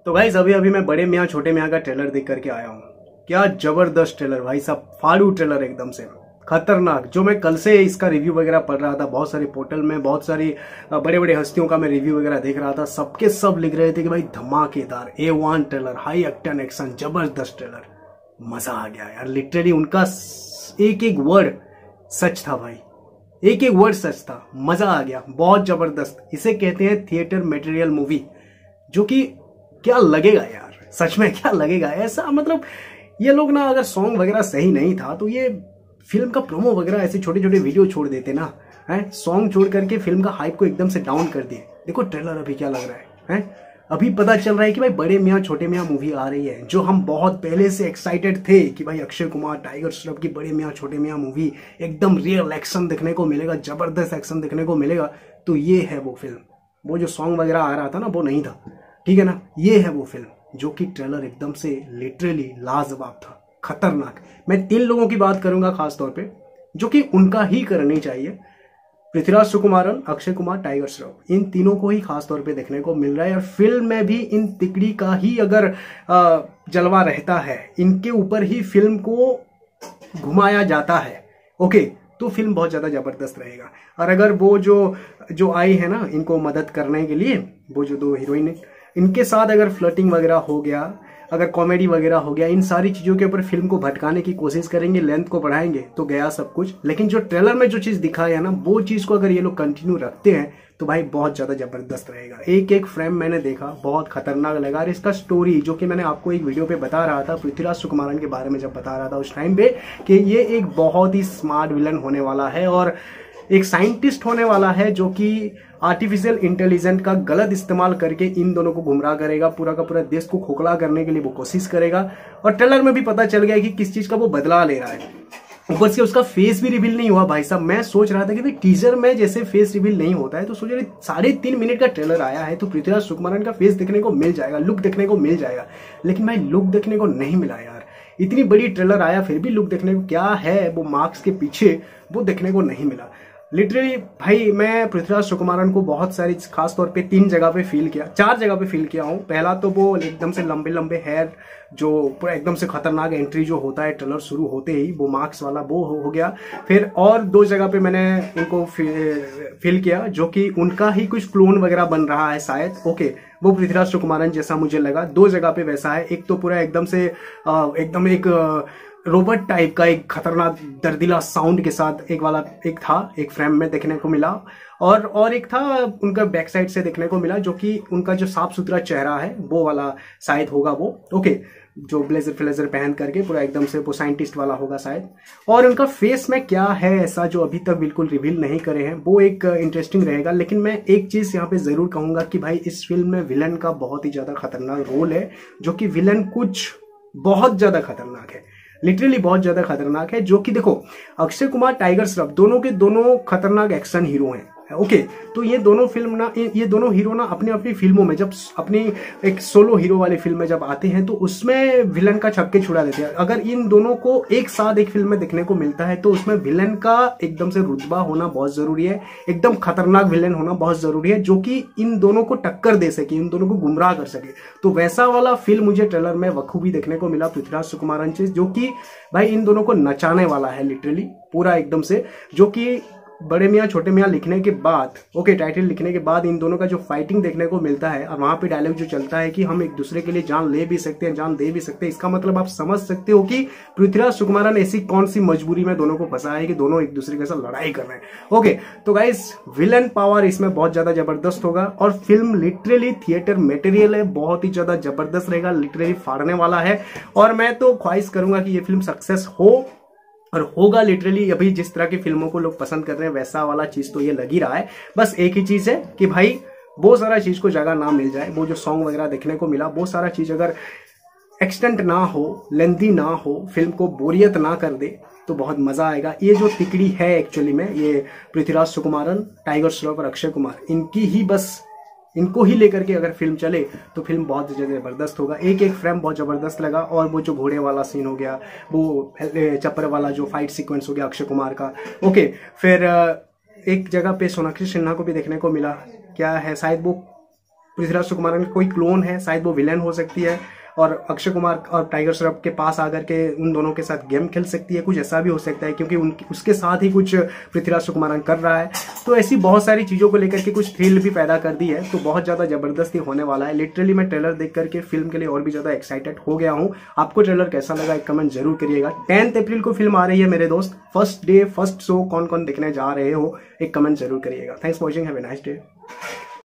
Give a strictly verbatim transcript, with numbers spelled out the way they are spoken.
तो गाइस अभी अभी मैं बड़े मियाँ छोटे मियाँ का ट्रेलर देख करके आया हूँ। क्या जबरदस्त ट्रेलर भाई साहब, फाड़ू ट्रेलर एकदम से खतरनाक। जो मैं कल से इसका रिव्यू वगैरह पढ़ रहा था, बहुत सारे पोर्टल में बहुत सारी बड़े बड़े हस्तियों का मैं रिव्यू वगैरह देख रहा था, सबके सब लिख रहे थे कि भाई धमाकेदार A one trailer, high action action, जबरदस्त ट्रेलर, मजा आ गया यार। लिटरली उनका एक एक वर्ड सच था भाई, एक एक वर्ड सच था, मजा आ गया, बहुत जबरदस्त। इसे कहते हैं थिएटर मटेरियल मूवी, जो कि क्या लगेगा यार, सच में क्या लगेगा ऐसा। मतलब ये लोग ना, अगर सॉन्ग वगैरह सही नहीं था तो ये फिल्म का प्रोमो वगैरह ऐसे छोटे छोटे वीडियो छोड़ देते ना, है सॉन्ग छोड़ करके फिल्म का हाइप को एकदम से डाउन कर दिए। देखो ट्रेलर अभी क्या लग रहा है, है अभी पता चल रहा है कि भाई बड़े मियाँ छोटे मियाँ मूवी आ रही है, जो हम बहुत पहले से एक्साइटेड थे कि भाई अक्षय कुमार, टाइगर श्रॉफ की बड़े मियाँ छोटे मियाँ मूवी, एकदम रियल एक्शन देखने को मिलेगा, जबरदस्त एक्शन देखने को मिलेगा। तो ये है वो फिल्म, वो जो सॉन्ग वगैरह आ रहा था ना वो नहीं था, ठीक है ना, ये है वो फिल्म जो कि ट्रेलर एकदम से लिटरली लाजवाब था, खतरनाक। मैं तीन लोगों की बात करूंगा खास तौर पे, जो कि उनका ही करनी चाहिए, पृथ्वीराज सुकुमारन, अक्षय कुमार, टाइगर श्रॉफ, इन तीनों को ही खास तौर पे देखने को मिल रहा है। और फिल्म में भी इन तिकड़ी का ही अगर आ, जलवा रहता है, इनके ऊपर ही फिल्म को घुमाया जाता है, ओके, तो फिल्म बहुत ज्यादा जबरदस्त रहेगा। और अगर वो जो जो आई है ना इनको मदद करने के लिए, वो जो दो हीरोइन है, इनके साथ अगर फ्लर्टिंग वगैरह हो गया, अगर कॉमेडी वगैरह हो गया, इन सारी चीजों के ऊपर फिल्म को भटकाने की कोशिश करेंगे, लेंथ को बढ़ाएंगे, तो गया सब कुछ। लेकिन जो ट्रेलर में जो चीज दिखाया है ना, वो चीज को अगर ये लोग कंटिन्यू रखते हैं तो भाई बहुत ज्यादा जबरदस्त रहेगा। एक एक फ्रेम मैंने देखा, बहुत खतरनाक लगा। और इसका स्टोरी जो कि मैंने आपको एक वीडियो पे बता रहा था, पृथ्वीराज सुकुमारन के बारे में जब बता रहा था उस टाइम पे, कि ये एक बहुत ही स्मार्ट विलन होने वाला है और एक साइंटिस्ट होने वाला है, जो कि आर्टिफिशियल इंटेलिजेंस का गलत इस्तेमाल करके इन दोनों को गुमराह करेगा, पूरा का पूरा देश को खोखला करने के लिए वो कोशिश करेगा। और ट्रेलर में भी पता चल गया कि किस चीज का वो बदला ले रहा है। ऊपर से उसका फेस भी रिवील नहीं हुआ भाई साहब। मैं सोच रहा था कि भाई टीजर में जैसे फेस रिवील नहीं होता है, तो सोच रहे साढ़े तीन मिनट का ट्रेलर आया है तो पृथ्वीराज सुकुमारन का फेस देखने को मिल जाएगा, लुक देखने को मिल जाएगा। लेकिन भाई लुक देखने को नहीं मिला यार। इतनी बड़ी ट्रेलर आया फिर भी लुक देखने को, क्या है वो मार्क्स के पीछे, वो देखने को नहीं मिला। लिटरली भाई मैं पृथ्वीराज सुकुमारन को बहुत सारी, खास तौर पे तीन जगह पे फील किया, चार जगह पे फील किया हूँ। पहला तो वो एकदम से लंबे लंबे हेयर, जो पूरा एकदम से खतरनाक एंट्री जो होता है ट्रेलर शुरू होते ही, वो मार्क्स वाला वो हो, हो गया। फिर और दो जगह पे मैंने उनको फील किया, जो कि उनका ही कुछ क्लोन वगैरह बन रहा है शायद, ओके, वो पृथ्वीराज सुकुमारन जैसा मुझे लगा। दो जगह पे वैसा है। एक तो पूरा एकदम से एकदम एक रोबोट टाइप का एक खतरनाक दर्दिला साउंड के साथ एक वाला एक था, एक फ्रेम में देखने को मिला। और और एक था उनका बैक साइड से देखने को मिला, जो कि उनका जो साफ सुथरा चेहरा है वो वाला शायद होगा वो, ओके, जो ब्लेजर फ्लेजर पहन करके पूरा एकदम से वो साइंटिस्ट वाला होगा शायद। और उनका फेस में क्या है ऐसा जो अभी तक बिल्कुल रिवील नहीं करे हैं, वो एक इंटरेस्टिंग रहेगा। लेकिन मैं एक चीज यहाँ पे जरूर कहूंगा कि भाई इस फिल्म में विलन का बहुत ही ज्यादा खतरनाक रोल है, जो कि विलन कुछ बहुत ज्यादा खतरनाक है, लिटरली बहुत ज्यादा खतरनाक है। जो कि देखो अक्षय कुमार, टाइगर श्रॉफ, दोनों के दोनों खतरनाक एक्शन हीरो हैं, ओके। तो ये दोनों फिल्म ना, ये दोनों हीरो ना अपनी अपनी फिल्मों में, जब अपनी एक सोलो हीरो वाली फिल्म में जब आते हैं तो उसमें विलन का छक्के छुड़ा देते हैं। अगर इन दोनों को एक साथ एक फिल्म में देखने को मिलता है तो उसमें विलन का एकदम से रुतबा होना बहुत जरूरी है, एकदम खतरनाक विलन होना बहुत जरूरी है, जो कि इन दोनों को टक्कर दे सके, इन दोनों को गुमराह कर सके। तो वैसा वाला फिल्म मुझे ट्रेलर में बखूबी देखने को मिला पृथ्वीराज सुकुमारन से, जो कि भाई इन दोनों को नचाने वाला है लिटरली पूरा एकदम से। जो कि बड़े मियाँ छोटे मियाँ लिखने के बाद, ओके, टाइटल लिखने के बाद इन दोनों का जो फाइटिंग देखने को मिलता है, और वहां पे डायलॉग जो चलता है कि हम एक दूसरे के लिए जान ले भी सकते हैं, जान दे भी सकते हैं, इसका मतलब आप समझ सकते हो कि पृथ्वीराज सुकुमारन ऐसी कौन सी मजबूरी में दोनों को फंसा है कि दोनों एक दूसरे के साथ लड़ाई कर रहे हैं, ओके। तो गाइस विलन पावर इसमें बहुत ज्यादा जबरदस्त होगा और फिल्म लिटरली थिएटर मटेरियल है, बहुत ही ज्यादा जबरदस्त रहेगा, लिटरली फाड़ने वाला है। और मैं तो ख्वाहिश करूंगा कि ये फिल्म सक्सेस हो और होगा लिटरली। अभी जिस तरह की फिल्मों को लोग पसंद कर रहे हैं वैसा वाला चीज तो ये लग ही रहा है। बस एक ही चीज है कि भाई वो सारा चीज को जगह ना मिल जाए, वो जो सॉन्ग वगैरह देखने को मिला वो सारा चीज अगर एक्सटेंट ना हो, लेंथी ना हो, फिल्म को बोरियत ना कर दे, तो बहुत मजा आएगा। ये जो तिकड़ी है एक्चुअली में, ये पृथ्वीराज सुकुमारन, टाइगर श्रॉफ और अक्षय कुमार, इनकी ही बस, इनको ही लेकर के अगर फिल्म चले तो फिल्म बहुत जबरदस्त होगा। एक एक फ्रेम बहुत जबरदस्त लगा। और वो जो घोड़े वाला सीन हो गया, वो चप्पर वाला जो फाइट सीक्वेंस हो गया अक्षय कुमार का, ओके। फिर एक जगह पे सोनाक्षी सिन्हा को भी देखने को मिला, क्या है शायद वो पृथ्वीराज सुकुमारन का कोई क्लोन है, शायद वो विलेन हो सकती है और अक्षय कुमार और टाइगर श्रॉफ के पास आकर के उन दोनों के साथ गेम खेल सकती है, कुछ ऐसा भी हो सकता है क्योंकि उन उसके साथ ही कुछ पृथ्वीराज सुकुमारन कर रहा है। तो ऐसी बहुत सारी चीज़ों को लेकर के कुछ थ्रिल भी पैदा कर दी है, तो बहुत ज़्यादा जबरदस्ती होने वाला है। लिटरली मैं ट्रेलर देख करके फिल्म के लिए और भी ज़्यादा एक्साइटेड हो गया हूँ। आपको ट्रेलर कैसा लगा एक कमेंट जरूर करिएगा। टेंथ अप्रैल को फिल्म आ रही है मेरे दोस्त, फर्स्ट डे फर्स्ट शो कौन कौन देखने जा रहे हो एक कमेंट जरूर करिएगा। Thanks for watching, have a nice day.